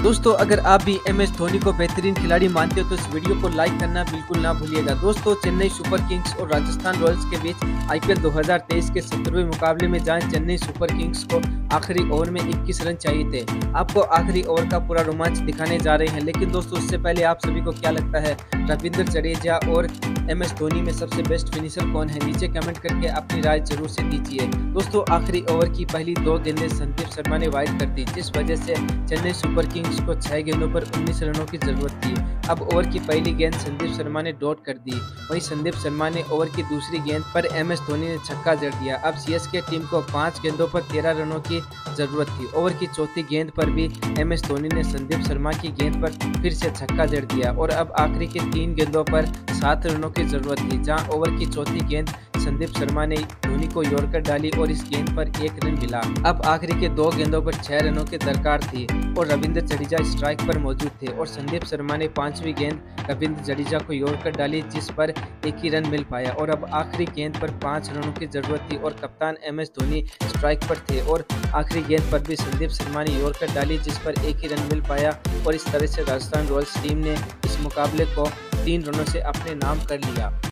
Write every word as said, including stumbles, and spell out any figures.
दोस्तों अगर आप भी एम एस धोनी को बेहतरीन खिलाड़ी मानते हो तो इस वीडियो को लाइक करना बिल्कुल ना भूलिएगा। दोस्तों चेन्नई सुपर किंग्स और राजस्थान रॉयल्स के बीच आई पी एल दो हज़ार तेईस के सत्रहवें मुकाबले में जहां चेन्नई सुपर किंग्स को आखिरी ओवर में इक्कीस रन चाहिए थे, आपको आखिरी ओवर का पूरा रोमांच दिखाने जा रहे हैं। लेकिन दोस्तों उससे पहले आप सभी को क्या लगता है रविंद्र जडेजा और एम एस धोनी में सबसे बेस्ट फिनिशर कौन है? नीचे कमेंट करके अपनी राय जरूर से दीजिए। दोस्तों आखिरी ओवर की पहली दो गेंदें संदीप शर्मा ने वाइड कर दी, जिस वजह से चेन्नई सुपर किंग्स को छह गेंदों पर उन्नीस रनों की जरूरत थी। अब ओवर की पहली गेंद संदीप शर्मा ने डॉट कर दी, वहीं संदीप शर्मा ने ओवर की दूसरी गेंद पर एम एस धोनी ने छक्का जड़ दिया। अब सी एस के टीम को पांच गेंदों पर तेरह रनों की जरूरत थी। ओवर की चौथी गेंद पर भी एम एस धोनी ने संदीप शर्मा की गेंद पर फिर से छक्का जड़ दिया और अब आखिरी के तीन गेंदों पर सात रनों की जरूरत थी, जहां ओवर की चौथी गेंद संदीप शर्मा ने धोनी को यॉर्कर डाली और इस गेंद पर एक रन मिला। अब आखिरी के दो गेंदों पर छह रनों की दरकार थी और रविंद्र जडेजा स्ट्राइक पर मौजूद थे और संदीप शर्मा ने पांचवी गेंद रविंद्र जडेजा को यॉर्कर डाली, जिस पर एक ही रन मिल पाया और अब आखिरी गेंद पर पांच रनों की जरूरत थी और कप्तान एम एस धोनी स्ट्राइक पर थे और आखिरी गेंद पर भी संदीप शर्मा ने यॉर्कर डाली, जिस पर एक ही रन मिल पाया और इस तरह से राजस्थान रॉयल्स टीम ने इस मुकाबले को तीन रनों से अपने नाम कर लिया।